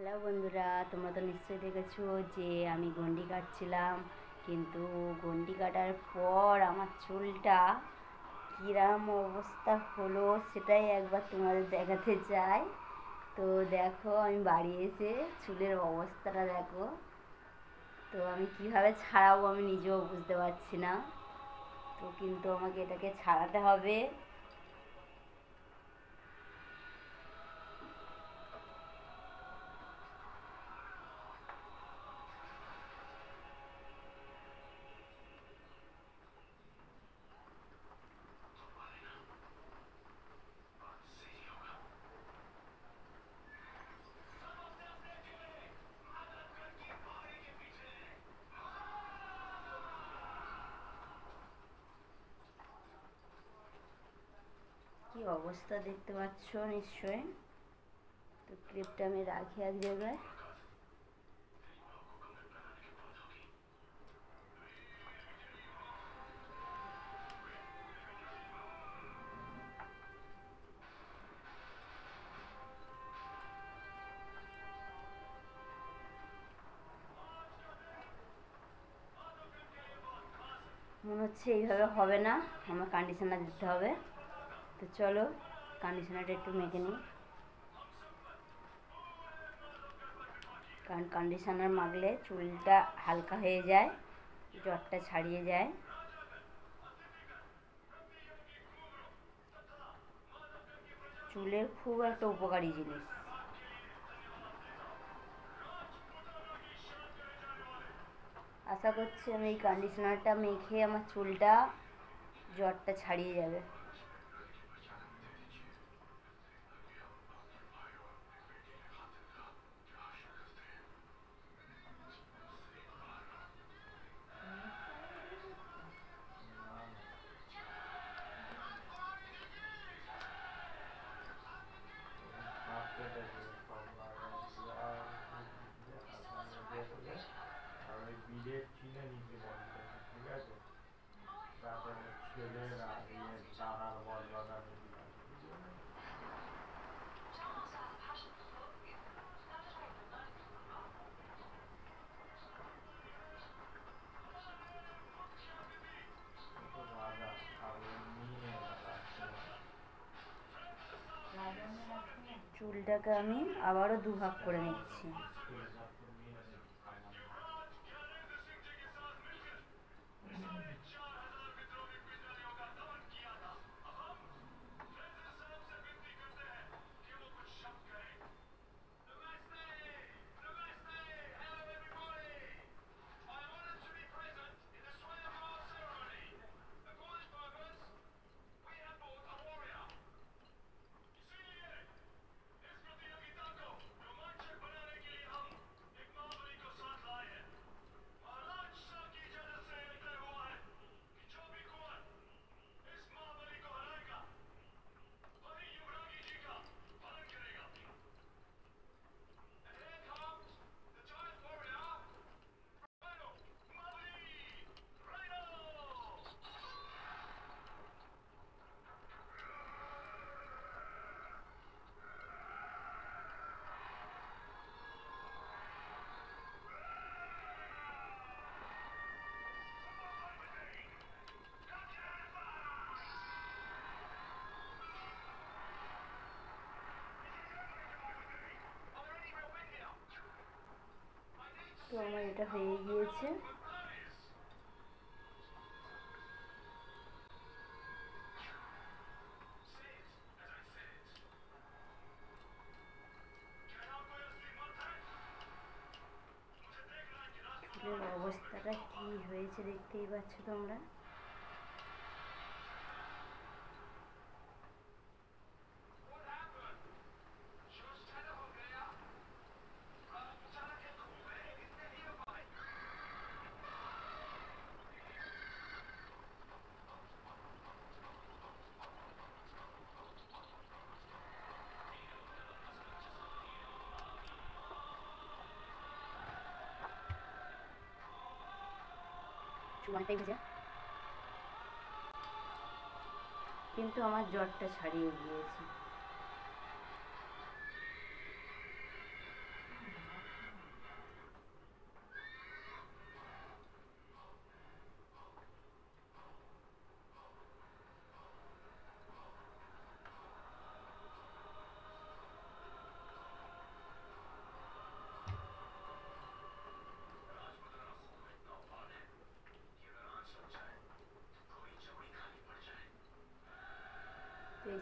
Hello বন্ধুরা, তোমরা তো নিশ্চয়ই দেখেছো যে আমি গন্ডি কাটছিলাম, কিন্তু গন্ডি কাটার পর আমার চুলটা কিরম অবস্থা হলো সেটাই একবার তোমাদের দেখাতে চাই। তো দেখো, আমি বাড়ি এসে চুলের অবস্থাটা দেখো। তো আমি কিভাবে ছাড়াবো আমি নিজেও বুঝতে পারছি না। তো কিন্তু আমাকে এটাকে ছাড়াতে হবে। কি অবস্থা দেখতে পাচ্ছ নিশ্চয়ই। তো ক্লিপটা আমি রাখি এক জায়গায়। মনে হচ্ছে এইভাবে হবে না, আমার কন্ডিশনার দিতে হবে। তো চলো কন্ডিশনারটা একটু মেখে নিই, কারণ কন্ডিশনার মাখলে চুলটা হালকা হয়ে যায়, জ্বরটা ছাড়িয়ে যায়। চুলের খুব একটা উপকারী জিনিস। আশা করছি আমি এই কন্ডিশনারটা মেখে আমার চুলটা জ্বরটা ছাড়িয়ে যাবে। চুলটাকে আমি আবারও দুভাগ করে নিচ্ছি। তো আমার এটা হয়ে গিয়েছে। চুলের অবস্থাটা কি হয়েছে দেখতেই পাচ্ছ তোমরা। চুল অনেকটাই ভেজে, কিন্তু আমার জ্বরটা ছাড়িয়ে গিয়েছে।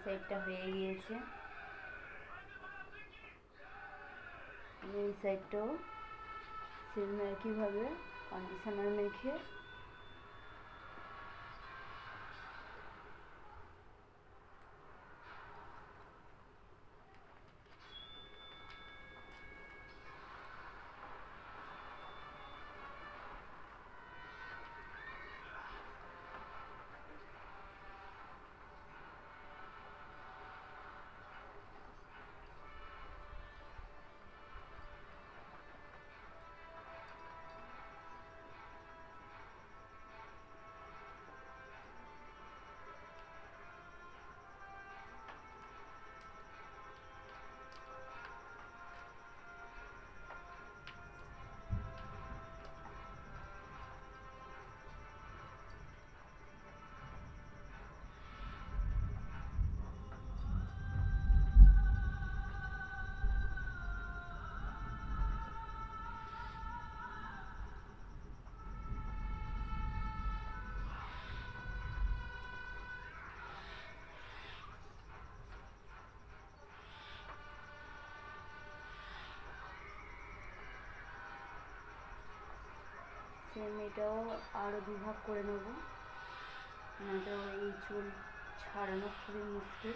সাইডটা হয়ে গিয়েছে, এই সাইডটাও সেম একইভাবে কন্ডিশনার মেখে সেম এটাও আরও দুভাগ করে নেব, নয়তো এই চুল ছাড়ানো খুবই মুশকিল।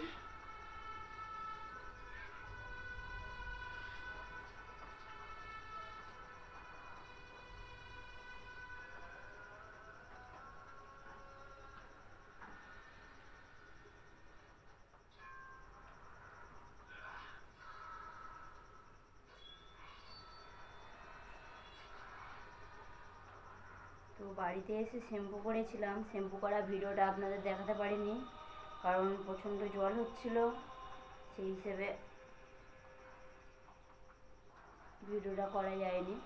তো বাড়িতে এসে শ্যাম্পু করেছিলাম, শ্যাম্পু করা ভিডিওটা আপনাদের দেখাতে পারিনি, কারণ প্রচণ্ড জল হচ্ছিল, সেই হিসেবে ভিডিওটা করা যায়নি।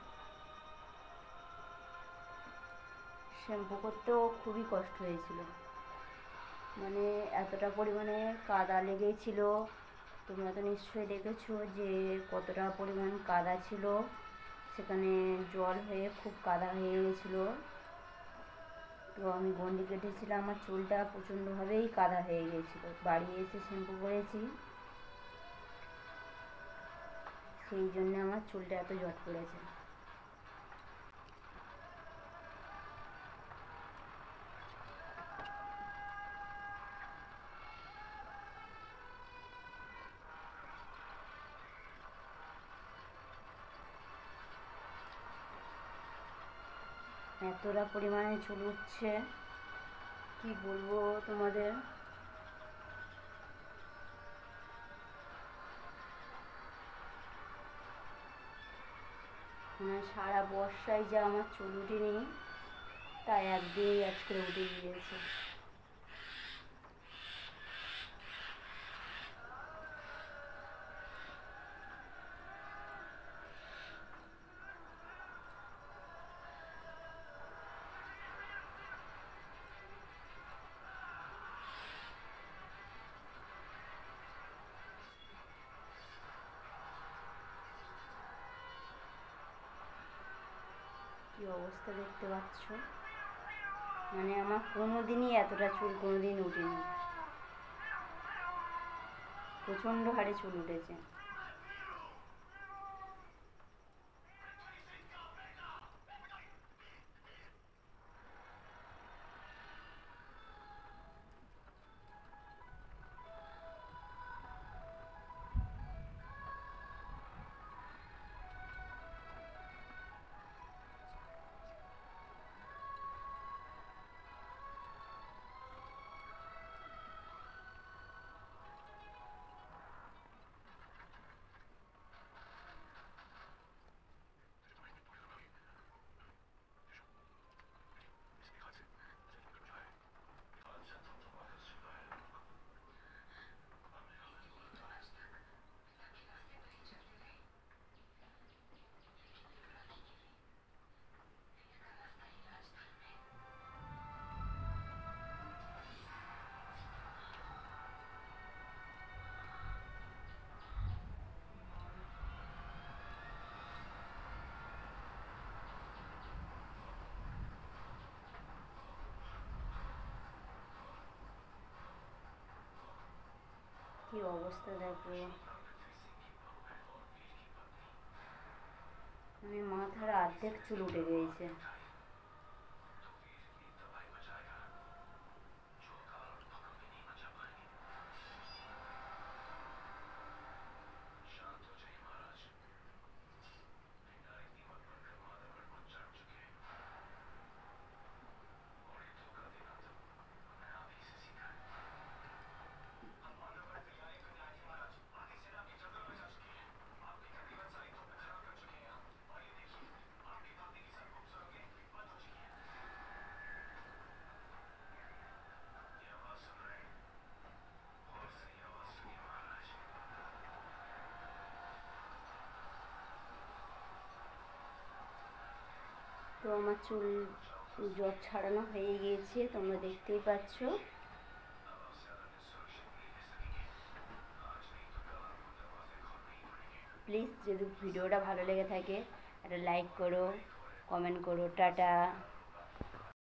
শ্যাম্পু করতেও খুবই কষ্ট হয়েছিল, মানে এতটা পরিমাণে কাদা লেগেছিল। তোমরা তো নিশ্চয়ই দেখেছো যে কতটা পরিমাণ কাদা ছিল, সেখানে জল হয়ে খুব কাদা হয়ে গেছিলো। তো আমি গন্ডি কেটেছিলাম, আমার চুলটা প্রচণ্ডভাবেই কাদা হয়ে গিয়েছিলো। বাড়ি এসে শ্যাম্পু করেছি, সেই জন্য আমার চুলটা এত জট পড়েছে। এতটা পরিমাণে চুল উঠছে, কি বলবো তোমাদের। মানে সারা বর্ষায় যা আমার চুল উঠেনি, তাই একদিনই আজকে উঠে গিয়েছে। কি অবস্থা দেখতে পাচ্ছ, মানে আমার কোনোদিনই এতটা চুল কোনোদিন উঠেনি, প্রচণ্ড হারে চুল উঠেছে। কি অবস্থা দেখো, মানে মাথার অর্ধেক চুল উঠে গিয়েছে। তো আমার চুল জট ছাড়ানো হয়ে গিয়েছে, তোমরা দেখতেই পাচ্ছ। প্লিজ যদি ভিডিওটা ভালো লেগে থাকে একটা লাইক করো, কমেন্ট করো। টাটা।